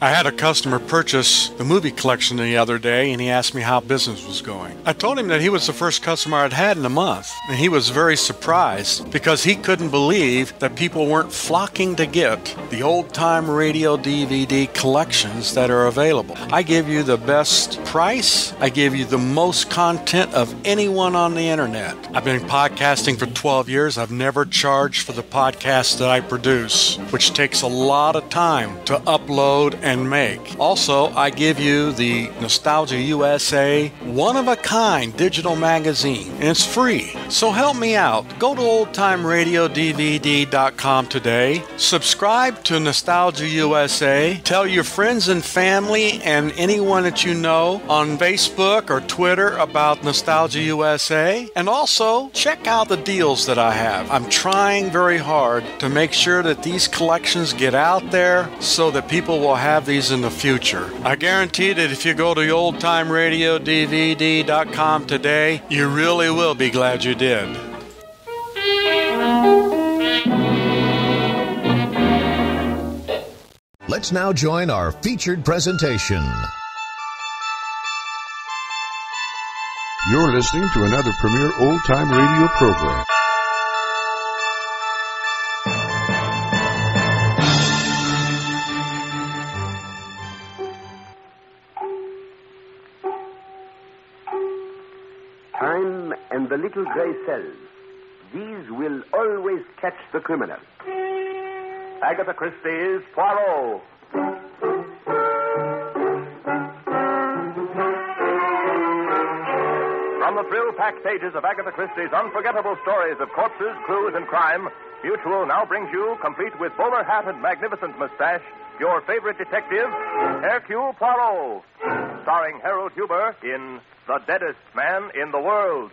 I had a customer purchase the movie collection the other day, and he asked me how business was going. I told him that he was the first customer I'd had in a month, and he was very surprised because he couldn't believe that people weren't flocking to get the old-time radio DVD collections that are available. I give you the best price. I give you the most content of anyone on the internet. I've been podcasting for 12 years. I've never charged for the podcast that I produce, which takes a lot of time to upload and make. Also, I give you the Nostalgia USA one-of-a-kind digital magazine, and it's free. So help me out. Go to oldtimeradiodvd.com today. Subscribe to Nostalgia USA. Tell your friends and family and anyone that you know on Facebook or Twitter about Nostalgia USA. And also, check out the deals that I have. I'm trying very hard to make sure that these collections get out there so that people will have these in the future. I guarantee that if you go to oldtimeradiodvd.com today, you really will be glad you did. Let's now join our featured presentation. You're listening to another premier old-time radio program. Time and the little gray cells. These will always catch the criminal. Agatha Christie's Poirot. From the thrill-packed pages of Agatha Christie's unforgettable stories of corpses, clues, and crime, Mutual now brings you, complete with bowler hat and magnificent mustache, your favorite detective, Hercule Poirot, starring Harold Huber in The Deadest Man in the World.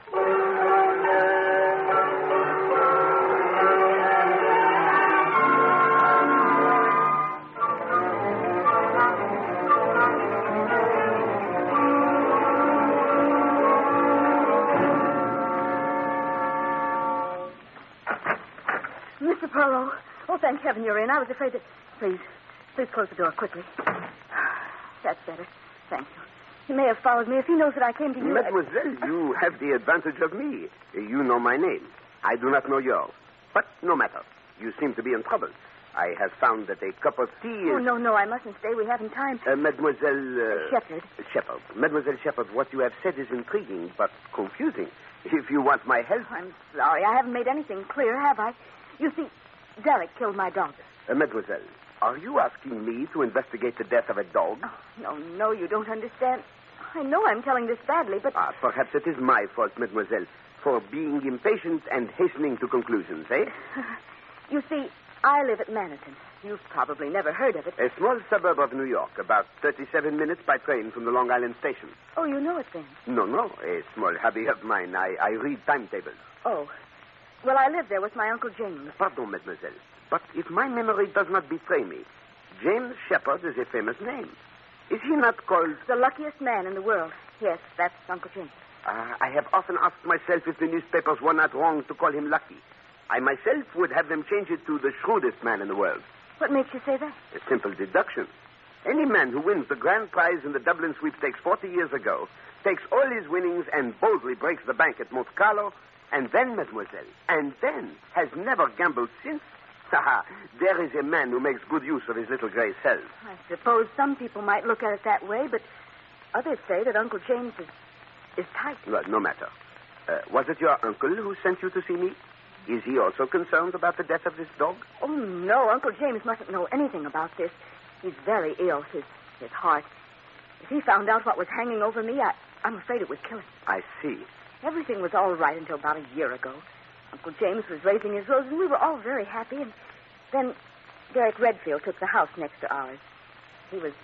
Mr. Poirot. Oh, thank heaven you're in. I was afraid that... Please close the door quickly. That's better. Thank you. He may have followed me if he knows that I came to you. Mademoiselle, you have the advantage of me. You know my name. I do not know yours. But no matter. You seem to be in trouble. I have found that a cup of tea is... Oh, no, I mustn't stay. We haven't time. Mademoiselle... Shepherd. Shepherd. Mademoiselle Shepherd, what you have said is intriguing, but confusing. If you want my help... I'm sorry. I haven't made anything clear, have I? You see, Derek killed my dog. Mademoiselle, are you asking me to investigate the death of a dog? Oh, no, you don't understand. I know I'm telling this badly, but... Perhaps it is my fault, Mademoiselle, for being impatient and hastening to conclusions, eh? You see, I live at Manitou. You've probably never heard of it. A small suburb of New York, about 37 minutes by train from the Long Island station. Oh, you know it then? No, a small hobby of mine. I read timetables. Oh. Well, I live there with my Uncle James. Pardon, Mademoiselle, but if my memory does not betray me, James Shepherd is a famous name. Is he not called... The luckiest man in the world. Yes, that's Uncle James. I have often asked myself if the newspapers were not wrong to call him lucky. I myself would have them change it to the shrewdest man in the world. What makes you say that? A simple deduction. Any man who wins the grand prize in the Dublin sweepstakes 40 years ago takes all his winnings and boldly breaks the bank at Monte Carlo, and then, Mademoiselle, and then has never gambled since. There is a man who makes good use of his little gray cells. I suppose some people might look at it that way, but others say that Uncle James is tight. Well, no matter. Was it your uncle who sent you to see me? Is he also concerned about the death of this dog? Oh, no. Uncle James mustn't know anything about this. He's very ill, his heart. If he found out what was hanging over me, I'm afraid it would kill him. I see. Everything was all right until about a year ago. Uncle James was raising his rose, and we were all very happy. And then Derek Redfield took the house next to ours. He was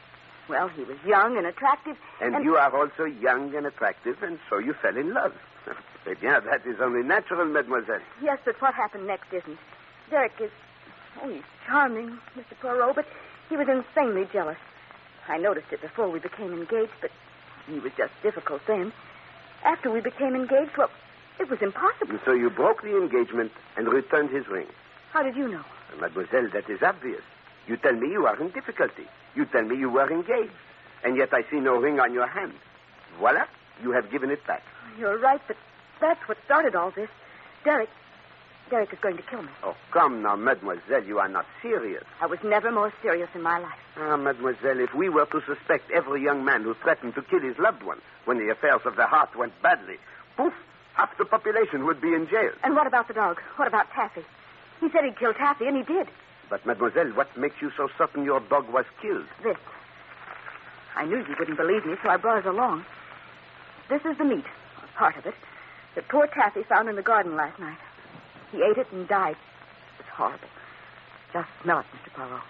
young and attractive. And you are also young and attractive, and so you fell in love. Yeah, that is only natural, Mademoiselle. Yes, but what happened next isn't. Derek is... Oh, he's charming, Mr. Poirot, but he was insanely jealous. I noticed it before we became engaged, but he was just difficult then. After we became engaged, well, it was impossible. And so you broke the engagement and returned his ring. How did you know? Mademoiselle, that is obvious. You tell me you are in difficulty. You tell me you were engaged. And yet I see no ring on your hand. Voila, you have given it back. You're right, but that's what started all this. Derek is going to kill me. Oh, come now, mademoiselle, you are not serious. I was never more serious in my life. Ah, mademoiselle, if we were to suspect every young man who threatened to kill his loved one when the affairs of the heart went badly, poof, half the population would be in jail. And what about the dog? What about Taffy? He said he'd kill Taffy, and he did. But, mademoiselle, what makes you so certain your dog was killed? This. I knew you wouldn't believe me, so I brought it along. This is the meat, or part of it, that poor Taffy found in the garden last night. He ate it and died. It was horrible. Just smell it, Mr. Poirot.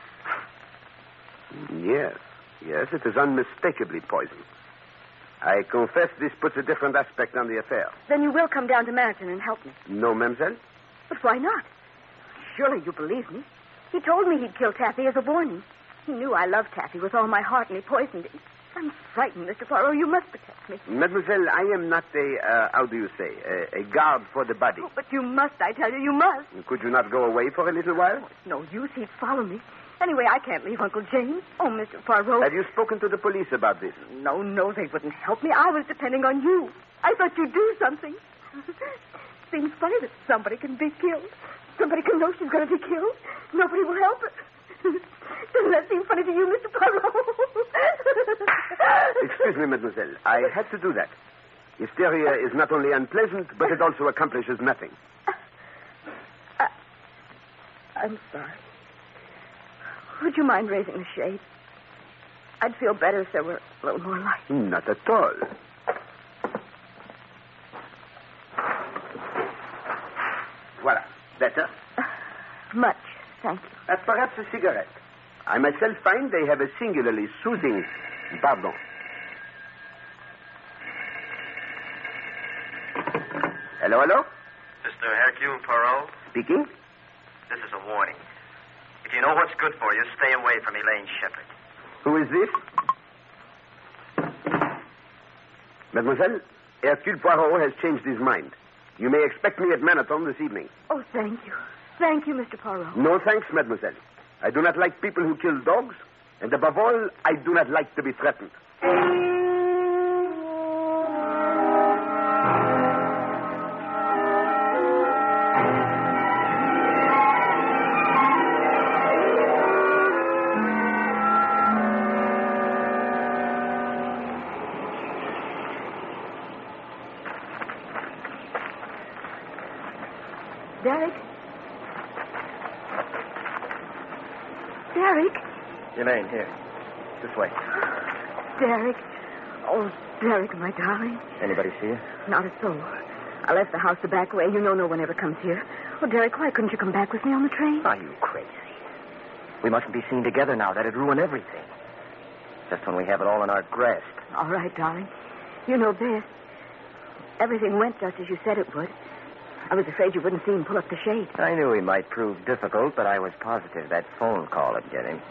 Yes, it is unmistakably poison. I confess this puts a different aspect on the affair. Then you will come down to Meriton and help me. No, mademoiselle? But why not? Surely you believe me. He told me he'd kill Taffy as a warning. He knew I loved Taffy with all my heart, and he poisoned him. I'm frightened, Mr. Poirot. You must protect me. Mademoiselle, I am not a guard for the body. Oh, but you must, I tell you, you must. Could you not go away for a little while? Oh, it's no use. He'd follow me. Anyway, I can't leave Uncle James. Oh, Mr. Poirot. Have you spoken to the police about this? No, they wouldn't help me. I was depending on you. I thought you'd do something. Seems funny that somebody can be killed. Somebody can know she's going to be killed. Nobody will help her. Doesn't that seem funny to you, Mr. Poirot? Excuse me, mademoiselle. I had to do that. Hysteria is not only unpleasant, but it also accomplishes nothing. I'm sorry. Would you mind raising the shade? I'd feel better if there were a little more light. Not at all. Voila. Better? Much, thank you. Perhaps a cigarette. I myself find they have a singularly soothing... Pardon. Hello? Mr. Hercule Poirot? Speaking? This is a warning. If you know what's good for you, stay away from Elaine Shepard. Who is this? Mademoiselle, Hercule Poirot has changed his mind. You may expect me at Maniton this evening. Oh, thank you. Thank you, Mr. Poirot. No thanks, mademoiselle. I do not like people who kill dogs, and above all, I do not like to be threatened. Derek? Elaine, here. This way. Derek. Oh, Derek, my darling. Anybody see you? Not a soul. I left the house the back way. You know no one ever comes here. Oh, Derek, why couldn't you come back with me on the train? Are you crazy? We mustn't be seen together now. That'd ruin everything. Just when we have it all in our grasp. All right, darling. You know best. Everything went just as you said it would. I was afraid you wouldn't see him pull up the shade. I knew he might prove difficult, but I was positive that phone call would get him.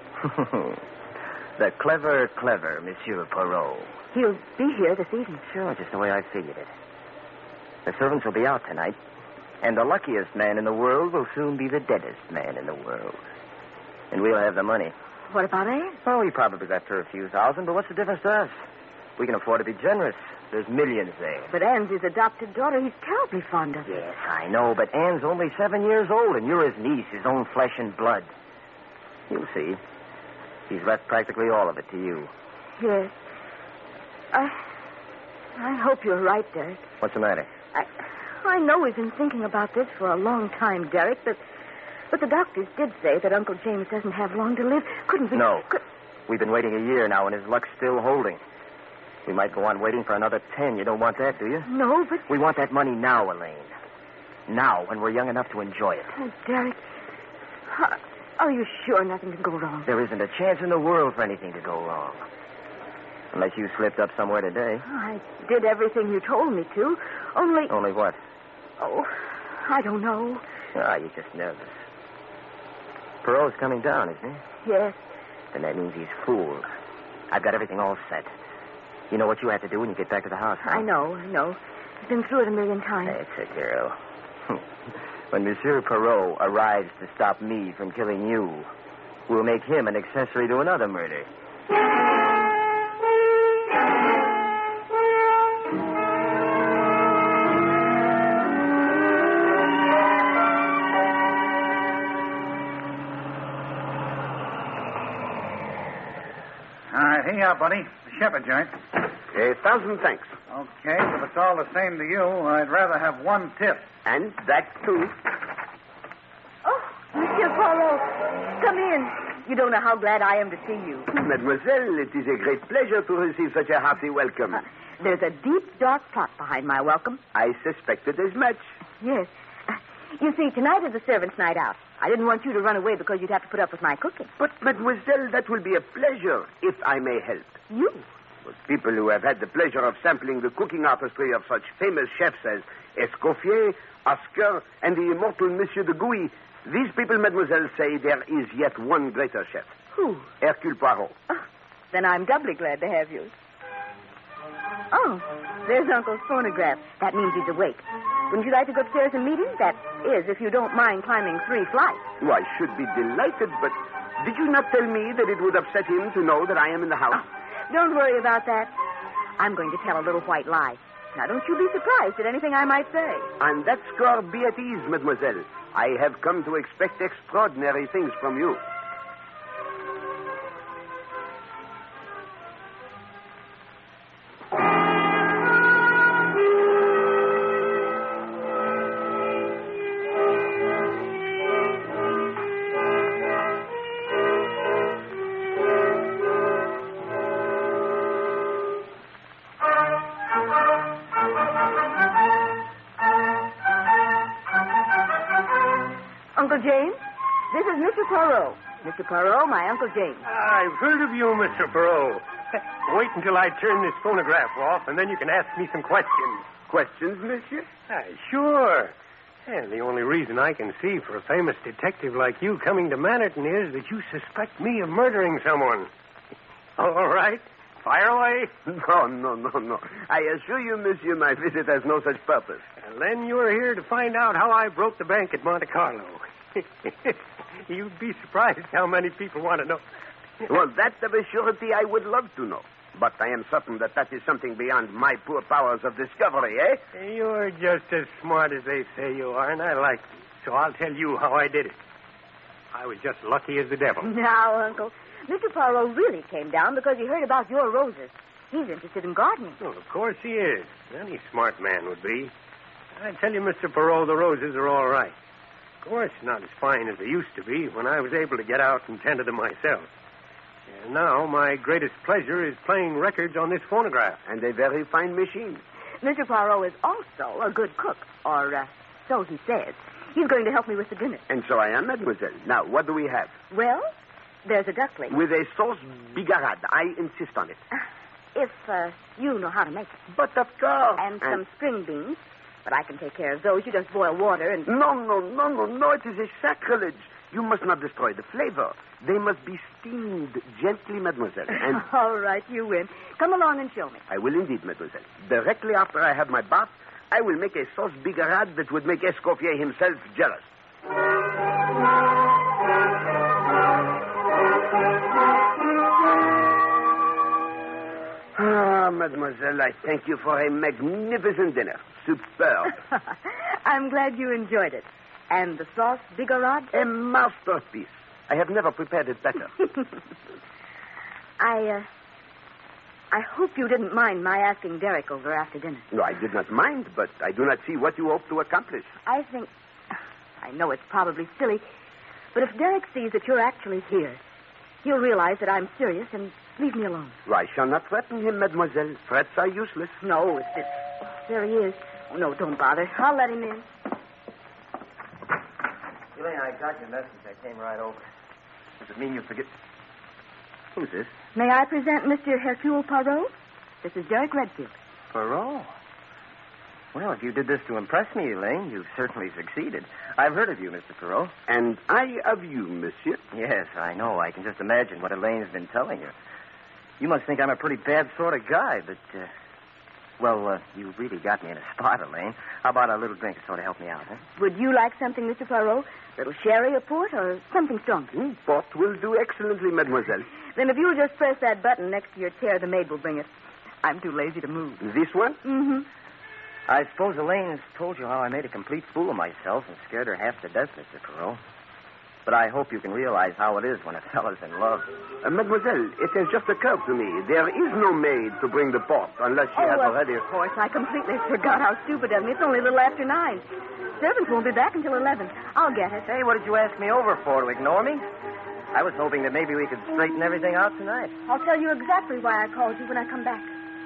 The clever Monsieur Poirot. He'll be here this evening. Sure, just the way I figured it. The servants will be out tonight, and the luckiest man in the world will soon be the deadest man in the world. And we'll have the money. What about Anne? Oh, he probably left her a few thousand, but what's the difference to us? We can afford to be generous. There's millions there. But Anne's his adopted daughter. He's terribly fond of her. Yes, I know, but Anne's only 7 years old, and you're his niece, his own flesh and blood. You'll see. He's left practically all of it to you. Yes. I hope you're right, Derek. What's the matter? I know we've been thinking about this for a long time, Derek, but the doctors did say that Uncle James doesn't have long to live. Couldn't we... No. We've been waiting a year now, and his luck's still holding. We might go on waiting for another 10. You don't want that, do you? No, but... We want that money now, Elaine. Now, when we're young enough to enjoy it. Oh, Derek, are you sure nothing can go wrong? There isn't a chance in the world for anything to go wrong. Unless you slipped up somewhere today. I did everything you told me to, only... Only what? Oh, I don't know. Ah, you're just nervous. Perot's coming down, isn't he? Yes. Then that means he's fooled. I've got everything all set. You know what you have to do when you get back to the house, huh? I know. I've been through it a million times. That's a girl. When Monsieur Perot arrives to stop me from killing you, We'll make him an accessory to another murder. Here you are, buddy. The shepherd joint. 1,000 thanks. Okay, if it's all the same to you, I'd rather have one tip. And that, too. Oh, Monsieur Poirot, come in. You don't know how glad I am to see you. Mademoiselle, it is a great pleasure to receive such a hearty welcome. There's a deep, dark plot behind my welcome. I suspected as much. Yes. You see, tonight is the servants' night out. I didn't want you to run away because you'd have to put up with my cooking. But, mademoiselle, that will be a pleasure, if I may help. You? But people who have had the pleasure of sampling the cooking artistry of such famous chefs as Escoffier, Oscar, and the immortal Monsieur de Gouy, these people, mademoiselle, say there is yet one greater chef. Who? Hercule Poirot. Oh, then I'm doubly glad to have you. Oh, there's Uncle's phonograph. That means he's awake. Wouldn't you like to go upstairs and meet him? That is, if you don't mind climbing 3 flights. Oh, I should be delighted, but did you not tell me that it would upset him to know that I am in the house? Oh, don't worry about that. I'm going to tell a little white lie. Now, don't you be surprised at anything I might say. On that score, be at ease, mademoiselle. I have come to expect extraordinary things from you. Uncle James, this is Mr. Poirot. Mr. Poirot, my Uncle James. I've heard of you, Mr. Poirot. Wait until I turn this phonograph off, and then you can ask me some questions. Questions, monsieur? Sure. And the only reason I can see for a famous detective like you coming to Manhattan is that you suspect me of murdering someone. All right. Fire away. No. I assure you, monsieur, my visit has no such purpose. And then you're here to find out how I broke the bank at Monte Carlo. You'd be surprised how many people want to know. Well, that of a surety I would love to know. But I am certain that is something beyond my poor powers of discovery, eh? You're just as smart as they say you are, and I like you. So I'll tell you how I did it. I was just lucky as the devil. Now, Uncle, Mr. Poirot really came down because he heard about your roses. He's interested in gardening. Well, of course he is. Any smart man would be. I tell you, Mr. Poirot, the roses are all right. Of course, not as fine as they used to be when I was able to get out and tend to them myself. And now my greatest pleasure is playing records on this phonograph. And a very fine machine. Mr. Poirot is also a good cook, or so he says. He's going to help me with the dinner. And so I am, mademoiselle. Now, what do we have? Well, there's a duckling. With a sauce bigarade. I insist on it. If you know how to make it. But of course. And some string beans. But I can take care of those. You just boil water and... No. It is a sacrilege. You must not destroy the flavor. They must be steamed gently, mademoiselle. And... All right, you win. Come along and show me. I will indeed, mademoiselle. Directly after I have my bath, I will make a sauce bigarade that would make Escoffier himself jealous. Ah, mademoiselle, I thank you for a magnificent dinner. Superb. I'm glad you enjoyed it. And the sauce bigarade? A masterpiece. I have never prepared it better. I hope you didn't mind my asking Derek over after dinner. No, I did not mind, but I do not see what you hope to accomplish. I know it's probably silly, but if Derek sees that you're actually here, he'll realize that I'm serious and leave me alone. Well, I shall not threaten him, mademoiselle. Threats are useless. No, there he is. Oh, no, don't bother. I'll let him in. Elaine, I got your message. I came right over. Does it mean you forget... Who's this? May I present Mr. Hercule Poirot? This is Derek Redfield. Poirot? Well, if you did this to impress me, Elaine, you've certainly succeeded. I've heard of you, Mr. Poirot. And I of you, monsieur. Yes, I know. I can just imagine what Elaine's been telling you. You must think I'm a pretty bad sort of guy, but Well, you really got me in a spot, Elaine. How about a little drink to sort of help me out, huh? Would you like something, Mr. Poirot? A little sherry or port or something strong? Port will do excellently, mademoiselle. Then if you'll just press that button next to your chair, the maid will bring it. I'm too lazy to move. This one? Mm-hmm. I suppose Elaine's told you how I made a complete fool of myself and scared her half to death, Mr. Poirot. But I hope you can realize how it is when a fellow's in love. Mademoiselle, it has just occurred to me. There is no maid to bring the port unless she has already... Of course. I completely forgot how stupid of me. It's only a little after 9. Servants won't be back until 11. I'll get it. Hey, what did you ask me over for? To ignore me? I was hoping that maybe we could straighten everything out tonight. I'll tell you exactly why I called you when I come back.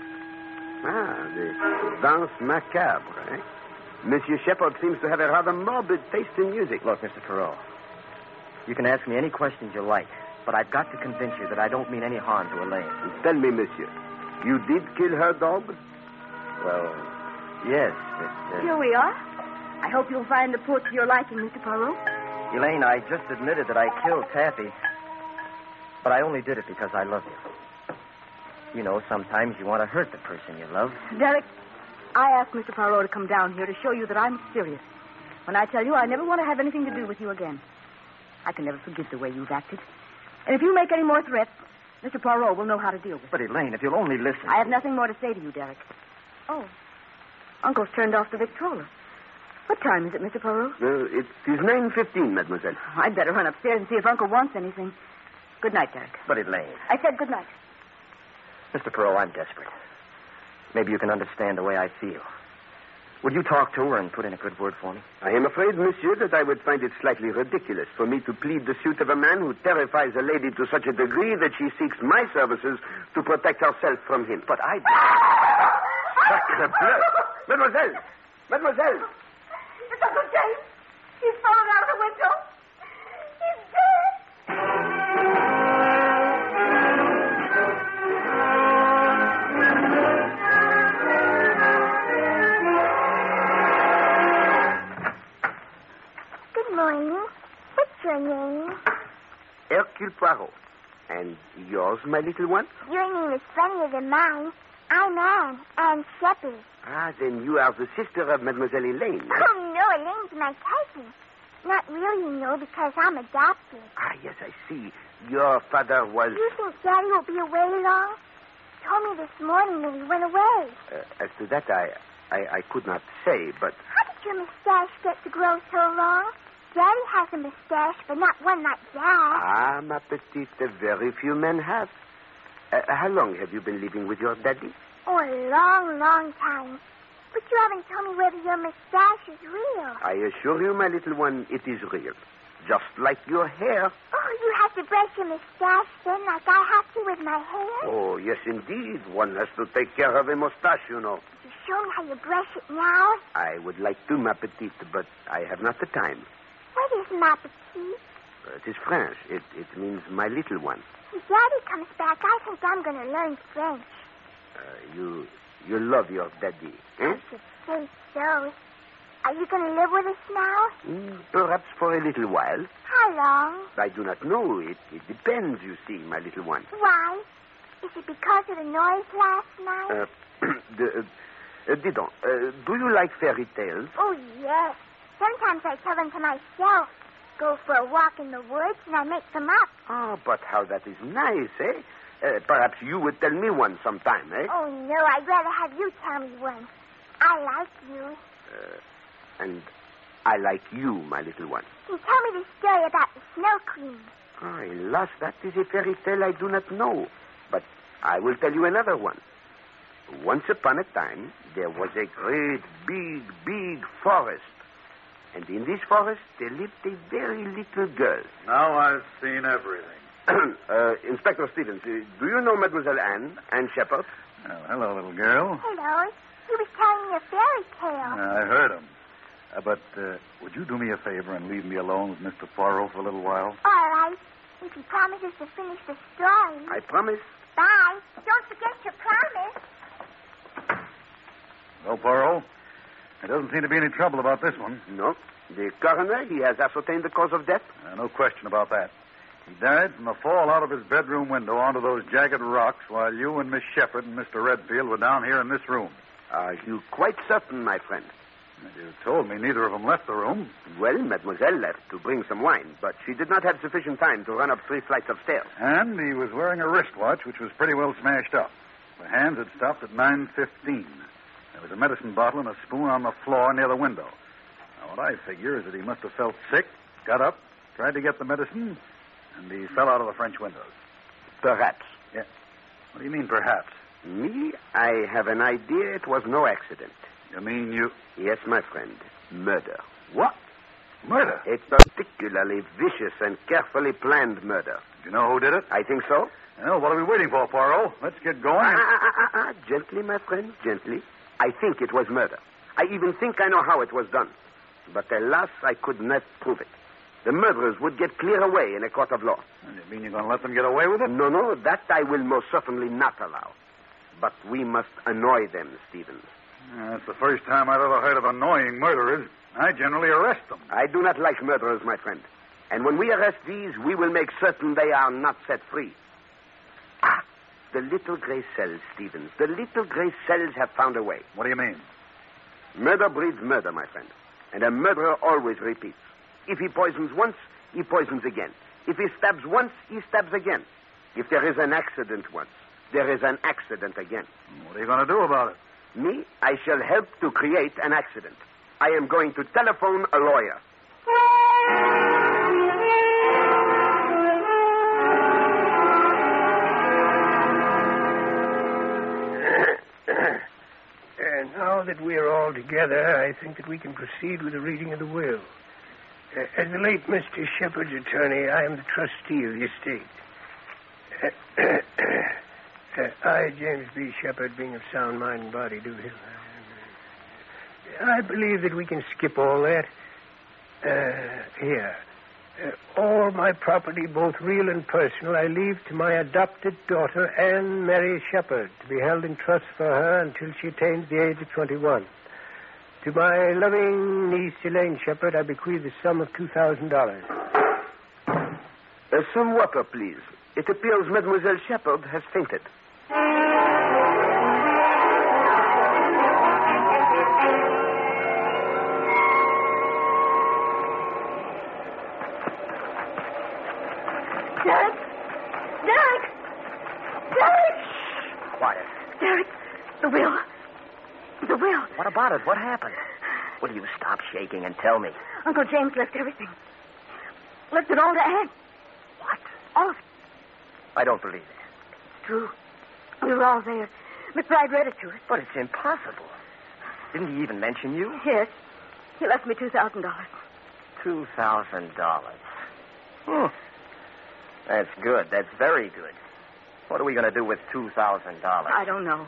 The danse macabre, eh? Monsieur Shepard seems to have a rather morbid taste in music. Look, Mr. Poirot, you can ask me any questions you like, but I've got to convince you that I don't mean any harm to Elaine. Tell me, monsieur, you did kill her dog? Well, yes. Here we are. I hope you'll find the port to your liking, Mr. Poirot. Elaine, I just admitted that I killed Taffy, but I only did it because I love you. You know, sometimes you want to hurt the person you love. Derek, I asked Mr. Poirot to come down here to show you that I'm serious. When I tell you I never want to have anything to do with you again. I can never forgive the way you've acted. And if you make any more threats, Mr. Poirot will know how to deal with it. But, Elaine, if you'll only listen... I have nothing more to say to you, Derek. Oh, Uncle's turned off the Victrola. What time is it, Mr. Poirot? It is 9:15, mademoiselle. I'd better run upstairs and see if Uncle wants anything. Good night, Derek. But, Elaine... I said good night. Mr. Poirot, I'm desperate. Maybe you can understand the way I feel. Would you talk to her and put in a good word for me? I am afraid, monsieur, that I would find it slightly ridiculous for me to plead the suit of a man who terrifies a lady to such a degree that she seeks my services to protect herself from him. But I... Sacre bleu! Mademoiselle! Mademoiselle! It's Uncle James. He's fallen out of the window. He's dead. Good morning. What's your name? Hercule Poirot. And yours, my little one? Your name is funnier than mine. I'm Anne Shepard. Then you are the sister of Mademoiselle Elaine. Oh, no, Elaine's my cousin. Not really, you know, because I'm adopted. Yes, I see. Your father was... Do you think Daddy will be away long? He told me this morning that he went away. As to that, I could not say, but... How did your mustache get to grow so long? Daddy has a mustache, but not one like that. Ma petite, very few men have. How long have you been living with your daddy? Oh, a long, long time. But you haven't told me whether your mustache is real. I assure you, my little one, it is real. Just like your hair. Oh, you have to brush your mustache then like I have to with my hair? Oh, yes, indeed. One has to take care of a mustache, you know. Could you show me how you brush it now? I would like to, ma petite, but I have not the time. What is ma petite? It is French. It means my little one. If Daddy comes back, I think I'm going to learn French. You love your daddy, eh? I should say so. Are you going to live with us now? Perhaps for a little while. How long? I do not know. It depends, you see, my little one. Why? Is it because of the noise last night? Dis donc, do you like fairy tales? Oh, yes. Sometimes I tell them to myself. Go for a walk in the woods and I make them up. But how that is nice, eh? Perhaps you would tell me one sometime, eh? Oh, no, I'd rather have you tell me one. I like you. And I like you, my little one. Can you tell me the story about the Snow Queen? Alas, that is a fairy tale I do not know. But I will tell you another one. Once upon a time, there was a great, big forest. And in this forest, there lived a very little girl. Now I've seen everything. Inspector Stevens, do you know Mademoiselle Anne Shepard? Well, hello, little girl. Hello. He was telling me a fairy tale. I heard him. But would you do me a favor and leave me alone with Mr. Poirot for a little while? All right. If he promises to finish the story. I promise. Bye. Don't forget your promise. Well, Poirot, there doesn't seem to be any trouble about this one. No. The coroner, he has ascertained the cause of death? No question about that. He died from a fall out of his bedroom window onto those jagged rocks while you and Miss Shepard and Mr. Redfield were down here in this room. Are you quite certain, my friend? You told me neither of them left the room. Well, Mademoiselle left to bring some wine, but she did not have sufficient time to run up 3 flights of stairs. And he was wearing a wristwatch, which was pretty well smashed up. The hands had stopped at 9:15. There was a medicine bottle and a spoon on the floor near the window. Now, what I figure is that he must have felt sick, got up, tried to get the medicine, and he fell out of the French windows. Perhaps. Yeah. What do you mean, perhaps? Me, I have an idea it was no accident. You mean you... Yes, my friend. Murder. What? Murder? A particularly vicious and carefully planned murder. Do you know who did it? I think so. Well, what are we waiting for, Poirot? Let's get going. Gently, my friend, gently. I think it was murder. I even think I know how it was done. But alas, I could not prove it. The murderers would get clear away in a court of law. You mean you're going to let them get away with it? No, that I will most certainly not allow. But we must annoy them, Stevens. That's the first time I've ever heard of annoying murderers. I generally arrest them. I do not like murderers, my friend. And when we arrest these, we will make certain they are not set free. Ah, the little gray cells, Stevens. The little gray cells have found a way. What do you mean? Murder breeds murder, my friend. And a murderer always repeats. If he poisons once, he poisons again. If he stabs once, he stabs again. If there is an accident once, there is an accident again. What are you going to do about it? Me, I shall help to create an accident. I am going to telephone a lawyer. And now that we are all together, I think that we can proceed with the reading of the will. As the late Mr. Shepard's attorney, I am the trustee of the estate. I, James B. Shepard, being of sound mind and body, do him. I believe that we can skip all that. Here. All my property, both real and personal, I leave to my adopted daughter, Anne Mary Shepard, to be held in trust for her until she attains the age of 21. To my loving niece, Elaine Shepard, I bequeath the sum of $2,000. Some water, please. It appears Mademoiselle Shepard has fainted. What about it? What happened? Will you stop shaking and tell me? Uncle James left everything. Left it all to Anne. What? All of it. I don't believe it. It's true. We were all there. McBride read it to us. But it's impossible. Didn't he even mention you? Yes. He left me $2,000. $2,000. That's good. That's very good. What are we going to do with $2,000? I don't know.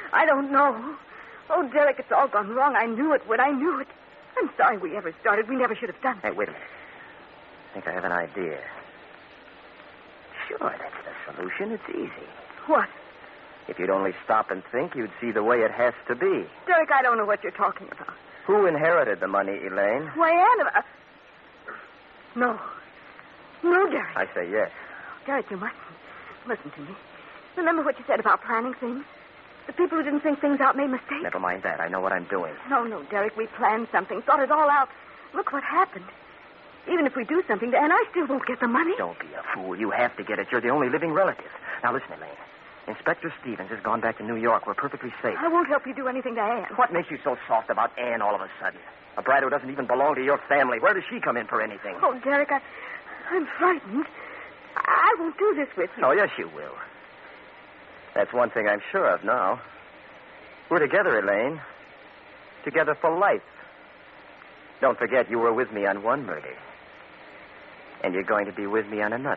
Oh, Derek, it's all gone wrong. I knew it when I knew it. I'm sorry we ever started. We never should have done it. Hey, wait a minute. I think I have an idea. Sure, that's the solution. It's easy. What? If you'd only stop and think, you'd see the way it has to be. Derek, I don't know what you're talking about. Who inherited the money, Elaine? Why, Anne... No. No, Derek. I say yes. Derek, you mustn't. Listen to me. Remember what you said about planning things? The people who didn't think things out made mistakes. Never mind that. I know what I'm doing. No, Derek, we planned something, thought it all out. Look what happened. Even if we do something to Anne, I still won't get the money. Don't be a fool. You have to get it. You're the only living relative. Now, listen, Elaine. Inspector Stevens has gone back to New York. We're perfectly safe. I won't help you do anything to Anne. What makes you so soft about Anne all of a sudden? A bride who doesn't even belong to your family. Where does she come in for anything? Oh, Derek, I'm frightened. I won't do this with you. Oh, yes, you will. That's one thing I'm sure of now. We're together, Elaine. Together for life. Don't forget you were with me on one murder. And you're going to be with me on another.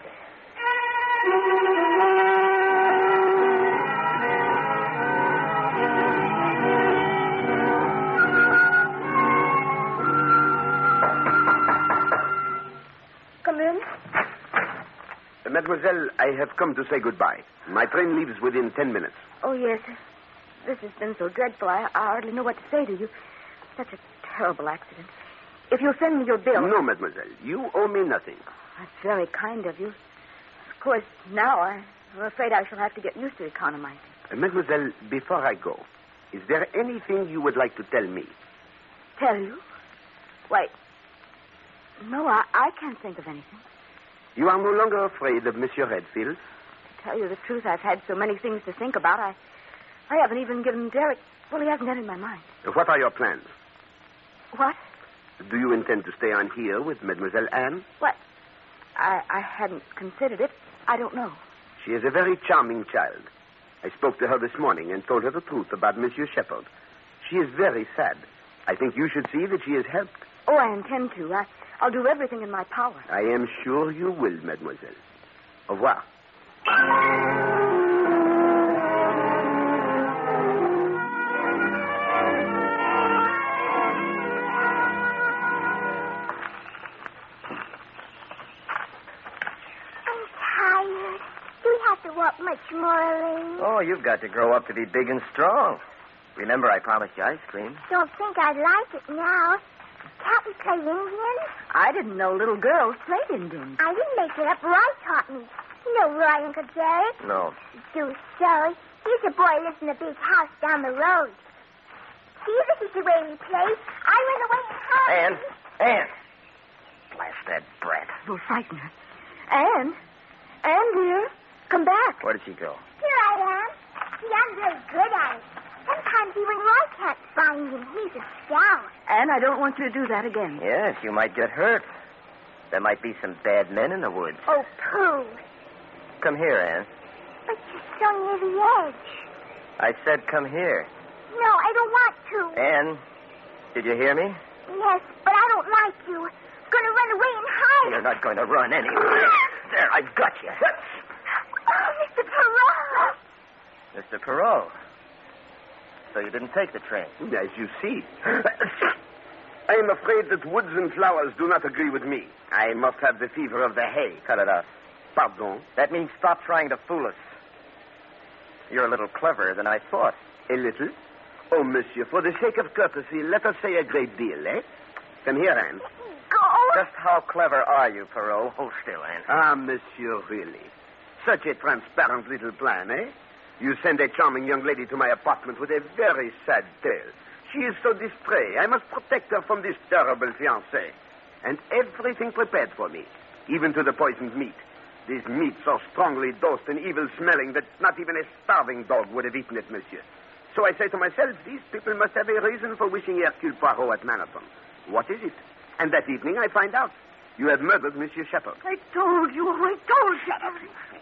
Come in. Mademoiselle, I have come to say goodbye. My train leaves within 10 minutes. Oh, yes. This has been so dreadful, I hardly know what to say to you. Such a terrible accident. If you'll send me your bill... No, mademoiselle. You owe me nothing. That's very kind of you. Of course, now I'm afraid I shall have to get used to economizing. Mademoiselle, before I go, Is there anything you would like to tell me? Tell you? Why, no, I can't think of anything. You are no longer afraid of Monsieur Redfield? To tell you the truth, I've had so many things to think about. I haven't even given Derek... Well, he hasn't entered my mind. What are your plans? What? Do you intend to stay on here with Mademoiselle Anne? What? I hadn't considered it. I don't know. She is a very charming child. I spoke to her this morning and told her the truth about Monsieur Shepard. She is very sad. I think you should see that she is helped. Oh, I intend to. I'll do everything in my power. I am sure you will, mademoiselle. Au revoir. Walk much more, Elaine. Oh, you've got to grow up to be big and strong. Remember, I promised you ice cream. Don't think I'd like it now. Can't we play Indian? I didn't know little girls played Indian. I didn't make it up. Roy taught me. You know Roy, Uncle Derek? No. Do so. He's a boy who lives in a big house down the road. See, this is the way we play. I run away and hide. Anne! Blast that brat. You'll frighten her. Anne, dear. Come back. Where did she go? Here I am. See, I'm very good at it. Sometimes even Roy can't find him. He's a scout. Anne, I don't want you to do that again. Yes, you might get hurt. There might be some bad men in the woods. Oh, pooh. Come here, Anne. But you're so near the edge. I said come here. No, I don't want to. Anne, did you hear me? Yes, but I don't like you. I'm going to run away and hide. You're not going to run anywhere. There, I got you. Oh, Mr. Perot. Mr. Perot. So you didn't take the train? As you see. I am afraid that woods and flowers do not agree with me. I must have the fever of the hay. Cut it out. Pardon? That means stop trying to fool us. You're a little cleverer than I thought. A little? Oh, monsieur, for the sake of courtesy, let us say a great deal, eh? Come here, Anne. Go. Just how clever are you, Perot? Hold still, Anne. Ah, monsieur, really. Such a transparent little plan, eh? You send a charming young lady to my apartment with a very sad tale. She is so distrait. I must protect her from this terrible fiancé. And everything prepared for me, even to the poisoned meat. This meat so strongly dosed and evil-smelling that not even a starving dog would have eaten it, monsieur. So I say to myself, these people must have a reason for wishing Hercule Poirot at Marathon. What is it? And that evening I find out. You have murdered Monsieur Shepard. I told you. Shut up.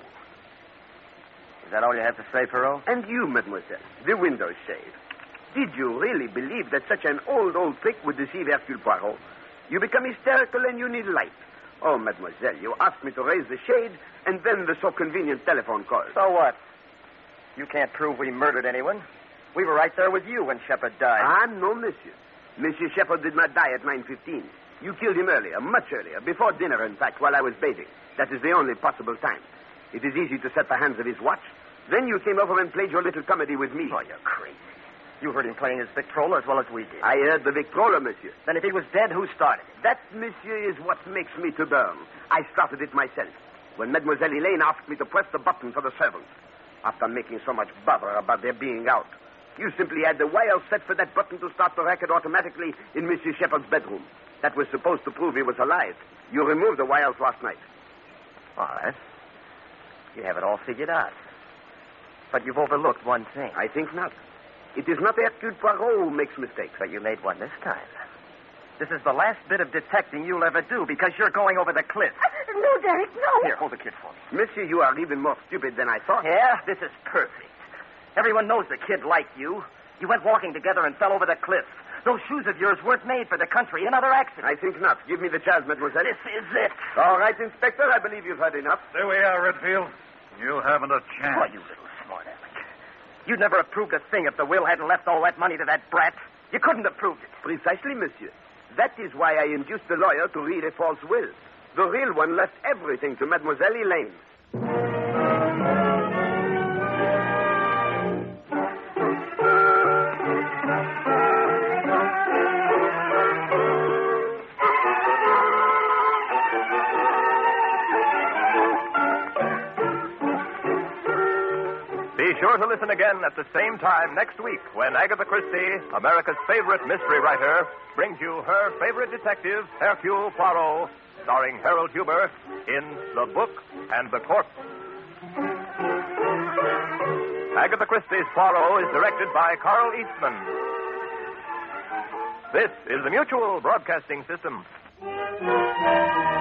Is that all you have to say, Perot? And you, mademoiselle, the window shade. Did you really believe that such an old trick would deceive Hercule Poirot? You become hysterical and you need light. Oh, mademoiselle, you asked me to raise the shade, and then the so convenient telephone call. So what? You can't prove we murdered anyone. We were right there with you when Shepard died. Ah, no, monsieur. Monsieur Shepard did not die at 9:15. You killed him earlier, much earlier, before dinner, in fact, while I was bathing. That is the only possible time. It is easy to set the hands of his watch. Then you came over and played your little comedy with me. Oh, you're crazy. You heard him playing his Victrola as well as we did. I heard the Victrola, monsieur. Then if he was dead, who started it? That, monsieur, is what makes me to burn. I started it myself, when Mademoiselle Elaine asked me to press the button for the servants. After making so much bother about their being out, you simply had the wire set for that button to start the racket automatically in Monsieur Shepard's bedroom. That was supposed to prove he was alive. You removed the wires last night. All right. You have it all figured out. But you've overlooked one thing. I think not. It is not Hercule Poirot who makes mistakes. But you made one this time. This is the last bit of detecting you'll ever do because you're going over the cliff. No, Derek, no. Here, hold the kid for me. Monsieur, you are even more stupid than I thought. Yeah, this is perfect. Everyone knows the kid liked you. You went walking together and fell over the cliff. Those shoes of yours weren't made for the country. Another accident. I think not. Give me the child, mademoiselle. This is it. All right, Inspector. I believe you've heard enough. There we are, Redfield. You haven't a chance. Oh, you little smart aleck. You'd never have proved a thing if the will hadn't left all that money to that brat. You couldn't have proved it. Precisely, monsieur. That is why I induced the lawyer to read a false will. The real one left everything to Mademoiselle Elaine. Be sure to listen again at the same time next week when Agatha Christie, America's favorite mystery writer, brings you her favorite detective, Hercule Poirot, starring Harold Huber in The Book and the Corpse. Agatha Christie's Poirot is directed by Carl Eastman. This is the Mutual Broadcasting System.